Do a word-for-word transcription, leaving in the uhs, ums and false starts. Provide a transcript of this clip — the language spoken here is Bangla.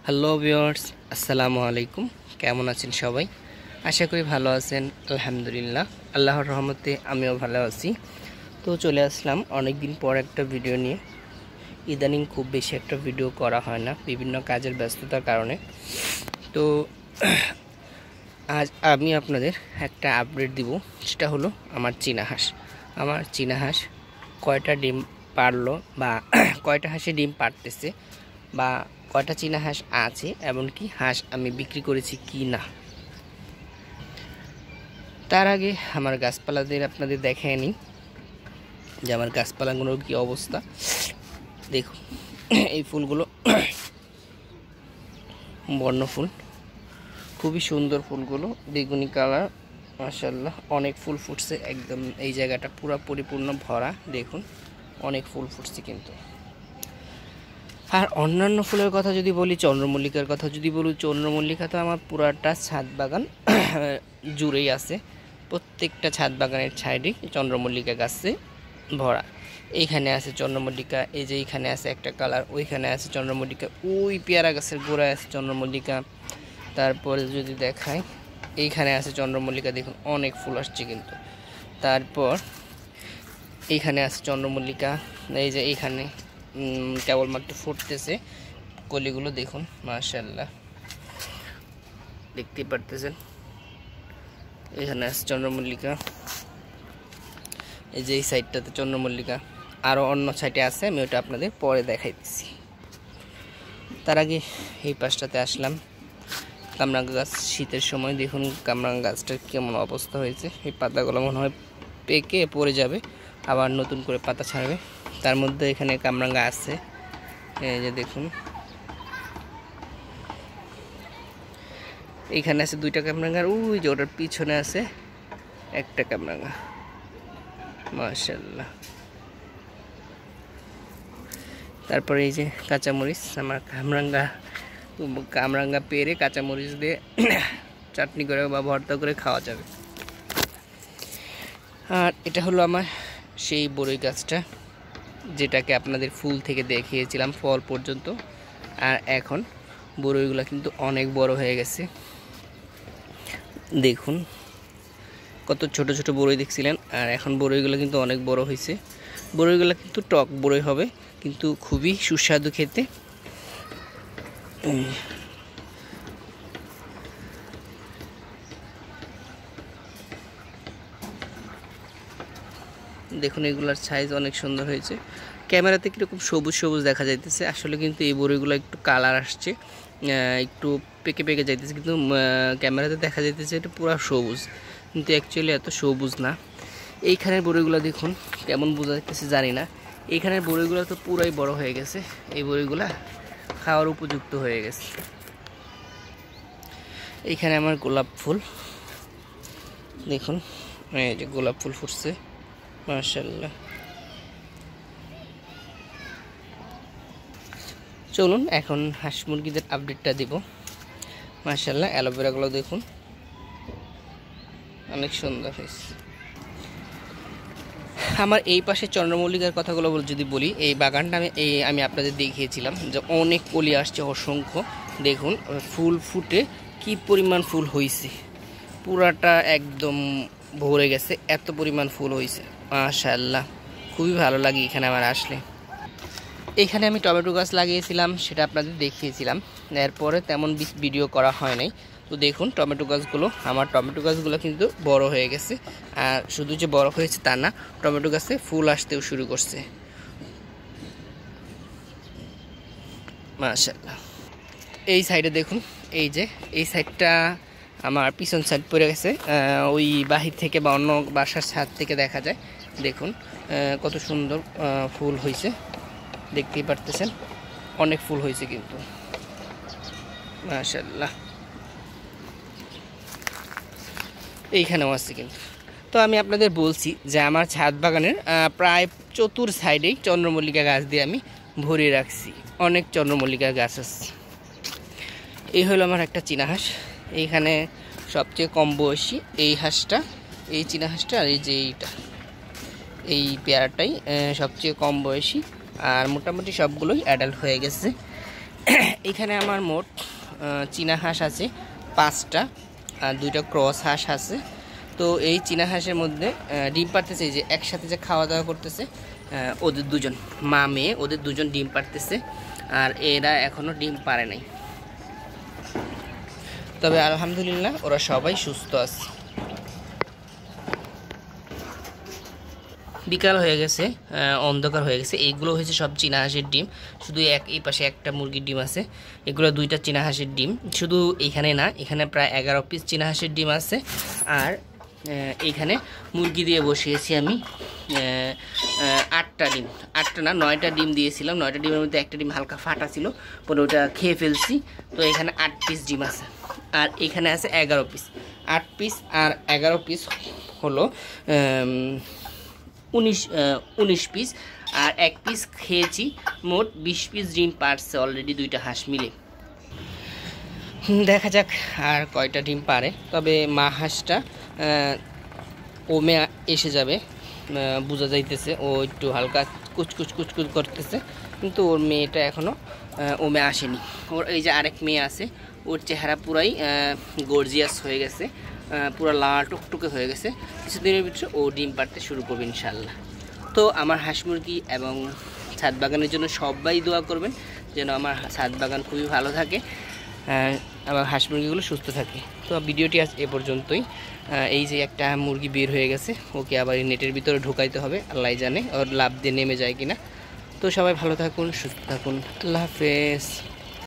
হ্যালো ভিউয়ার্স, আসসালামু আলাইকুম। কেমন আছেন সবাই? আশা করি ভালো আছেন। আলহামদুলিল্লাহ, আল্লাহর রহমতে আমিও ভালো আছি। তো চলে আসলাম অনেক দিন পর একটা ভিডিও নিয়ে। ইদানিং খুব বেশি একটা ভিডিও করা হয় না বিভিন্ন কাজের ব্যস্ততার কারণে। তো আজ আমি আপনাদের একটা আপডেট দিব, সেটা হলো আমার চীনা হাঁস। আমার চীনা হাঁস কয়টা ডিম পারলো বা কয়টা হাঁসে ডিম পারতেছে বা কয়টা চীনা হাঁস আছে, এমনকি হাঁস আমি বিক্রি করেছি কি না। তার আগে আমার গাছপালাদের আপনাদের দেখায় নিই যে আমার গাছপালাগুলোর কি অবস্থা। দেখুন, এই ফুলগুলো বর্ণফুল, খুবই সুন্দর ফুলগুলো, বেগুনি কালার, মাশাআল্লাহ অনেক ফুল ফুটছে। একদম এই জায়গাটা পুরো পরিপূর্ণ ভরা, দেখুন অনেক ফুল ফুটছে কিন্তু। আর অন্যান্য ফুলের কথা যদি বলি, চন্দ্রমল্লিকার কথা যদি বলি, চন্দ্রমল্লিকা তো আমার পুরাটা ছাদ বাগান জুড়েই আছে। প্রত্যেকটা ছাদ বাগানের সাইডেই চন্দ্রমল্লিকা গাছে ভরা। এইখানে আছে চন্দ্রমল্লিকা, এই যে এইখানে আছে একটা কালার, ওইখানে আছে চন্দ্রমল্লিকা, ওই পেয়ারা গাছের গোড়ায় আছে চন্দ্রমল্লিকা। তারপরে যদি দেখায়, এইখানে আছে চন্দ্রমল্লিকা, দেখুন অনেক ফুল আসছে কিন্তু। তারপর এইখানে আছে চন্দ্রমল্লিকা, এই যে এইখানে কেবলমাত্র ফুটতেছে কলিগুলো, দেখুন মাশাআল্লাহ দেখতে পারতেছেন। এখানে আছে চন্দ্রমল্লিকা, এই যে এই সাইডটাতে চন্দ্রমল্লিকা, আরও অন্য সাইডে আছে, আমি ওটা আপনাদের পরে দেখাই দিচ্ছি। তার আগে এই পাশটাতে আসলাম, কামরাঙ্গা গাছ, শীতের সময় দেখুন কামরাঙ্গা গাছটার কেমন অবস্থা হয়েছে। এই পাতাগুলো মনে হয় পেকে পড়ে যাবে, আবার নতুন করে পাতা ছাড়বে। তার মধ্যে এখানে কামরাঙ্গা আছে, এই যে দেখুন এইখানে আছে দুইটা কামরাঙ্গা, ওই যে ওটার পিছনে আছে একটা কামরাঙ্গা, মাশাআল্লাহ। তারপরে এই যে কাঁচামরিচ, আমার কামরাঙ্গা কামরাঙ্গা পেরে কাঁচামরিচ দিয়ে চাটনি করে বা ভর্তা করে খাওয়া যাবে। আর এটা হলো আমার সেই বড়ই গাছটা, যেটাকে আপনাদের ফুল থেকে দেখিয়েছিলাম ফল পর্যন্ত। আর এখন বড়ইগুলো কিন্তু অনেক বড় হয়ে গেছে, দেখুন কত ছোট ছোট বড়ই দেখছিলেন, আর এখন বড়ইগুলো কিন্তু অনেক বড় হয়েছে। বড়ইগুলো কিন্তু টক বড়ই হবে, কিন্তু খুবই সুস্বাদু খেতে। দেখুন এগুলার সাইজ অনেক সুন্দর হয়েছে। ক্যামেরাতে কীরকম সবুজ সবুজ দেখা যাইতেছে, আসলে কিন্তু এই বড়িগুলো একটু কালার আসছে, একটু পেকে পেকে যাইতেছে, কিন্তু ক্যামেরাতে দেখা যাইতেছে এটা পুরো সবুজ, কিন্তু অ্যাকচুয়ালি এত সবুজ না। এইখানের বড়িগুলো দেখুন কেমন বোঝা যাইতেছে জানি না, এইখানের বড়িগুলো তো পুরাই বড় হয়ে গেছে, এই বড়িগুলা খাওয়ার উপযুক্ত হয়ে গেছে। এইখানে আমার গোলাপ ফুল, দেখুন এই যে গোলাপ ফুল ফুটছে, মাশাআল্লাহ। চলুন এখন হাঁস মুরগিদের আপডেটটা দিব। মাশাআল্লাহ অ্যালোভেরাগুলো দেখুন অনেক সুন্দর হয়েছে। আমার এই পাশে চন্দ্রমল্লিকার কথাগুলো যদি বলি, এই বাগানটা আমি এই আমি আপনাদের দেখিয়েছিলাম যে অনেক কলি আসছে অসংখ্য। দেখুন ফুল ফুটে কি পরিমাণ ফুল হয়েছে, পুরাটা একদম ভরে গেছে, এত পরিমাণ ফুল হয়েছে মাশাআল্লাহ। খুবই ভালো লাগে এখানে আমার আসলে। এখানে আমি টমেটো গাছ লাগিয়েছিলাম, সেটা আপনাদের দেখিয়েছিলাম, এরপরে তেমন ভিডিও করা হয় নাই। তো দেখুন টমেটো গাছগুলো, আমার টমেটো গাছগুলো কিন্তু বড় হয়ে গেছে। আর শুধু যে বড় হয়েছে তা না, টমেটো গাছে ফুল আসতেও শুরু করছে মাশাআল্লাহ। এই সাইডে দেখুন, এই যে এই সাইডটা আমার পিছন সাইড পড়ে গেছে, ওই বাহির থেকে বা অন্য বাসার ছাদ থেকে দেখা যায়। দেখুন কত সুন্দর ফুল হয়েছে, দেখতেই পারতেছেন অনেক ফুল হয়েছে কিন্তু মাশাআল্লাহ। এইখানেও আছে কিন্তু। তো আমি আপনাদের বলছি যে আমার ছাদ বাগানের প্রায় চতুর সাইডেই চন্দ্রমল্লিকা গাছ দিয়ে আমি ভরিয়ে রাখছি, অনেক চন্দ্রমল্লিকা গাছ আছে। এই হলো আমার একটা চীনা হাঁস। এইখানে সবচেয়ে কম বয়সী এই হাঁসটা, এই চীনা হাঁসটা, আর এই যে এইটা, এই পেয়ারাটাই সবচেয়ে কম বয়সী, আর মোটামুটি সবগুলোই অ্যাডাল্ট হয়ে গেছে। এখানে আমার মোট চীনা হাঁস আছে পাঁচটা, আর দুইটা ক্রস হাঁস আছে। তো এই চীনা হাঁসের মধ্যে ডিম পাড়তেছে, এই যে একসাথে যে খাওয়া দাওয়া করতেছে ওদের দুজন মা মেয়ে, ওদের দুজন ডিম পাড়তেছে, আর এরা এখনও ডিম পারে নাই। তবে আলহামদুলিল্লাহ ওরা সবাই সুস্থ আছে। বিকাল হয়ে গেছে, অন্ধকার হয়ে গেছে। এইগুলো হয়েছে সব চীনা হাঁসের ডিম, শুধু এক এই পাশে একটা মুরগির ডিম আছে, এগুলো দুইটা চীনা হাঁসের ডিম। শুধু এইখানে না, এখানে প্রায় এগারো পিস চীনা হাঁসের ডিম আছে। আর এইখানে মুরগি দিয়ে বসিয়েছি আমি আটটা ডিম, আটটা না নয়টা ডিম দিয়েছিলাম। নয়টা ডিমের মধ্যে একটা ডিম হালকা ফাটা ছিল, পরে ওটা খেয়ে ফেলছি। তো এখানে আট পিস ডিম আছে, আর এখানে আছে এগারো পিস। আট পিস আর এগারো পিস হলো উনিশ উনিশ পিস, আর এক পিস খেয়েছি। মোট বিশ পিস ডিম পারছে অলরেডি দুইটা হাঁস মিলে। দেখা যাক আর কয়টা ডিম পারে। তবে মা হাঁসটা ওমে এসে যাবে, বোঝা যাইতেছে। ও একটু হালকা কুচকুচ কুচকুচ করতেছে, কিন্তু ওর মেয়েটা এখনও ওমে আসেনি। ওর এই যে আরেক মেয়ে আছে, ওর চেহারা পুরাই গর্জিয়াস হয়ে গেছে, পুরো লাল টুকটুকে হয়ে গেছে। কিছুদিনের ভিতরে ও ডিম পাড়তে শুরু করবে ইনশাল্লাহ। তো আমার হাঁস মুরগি এবং ছাদ বাগানের জন্য সবাই দোয়া করবেন, যেন আমার ছাদ বাগান খুবই ভালো থাকে, আমার হাঁস মুরগিগুলো সুস্থ থাকে। তো ভিডিওটি আজ এ পর্যন্তই। এই যে একটা মুরগি বের হয়ে গেছে, ওকে আবার নেটের ভিতরে ঢুকাইতে হবে, আল্লাহ জানে ওর লাভ দিয়ে নেমে যায় কিনা। তো সবাই ভালো থাকুন, সুস্থ থাকুন, আল্লাহ হাফেজ।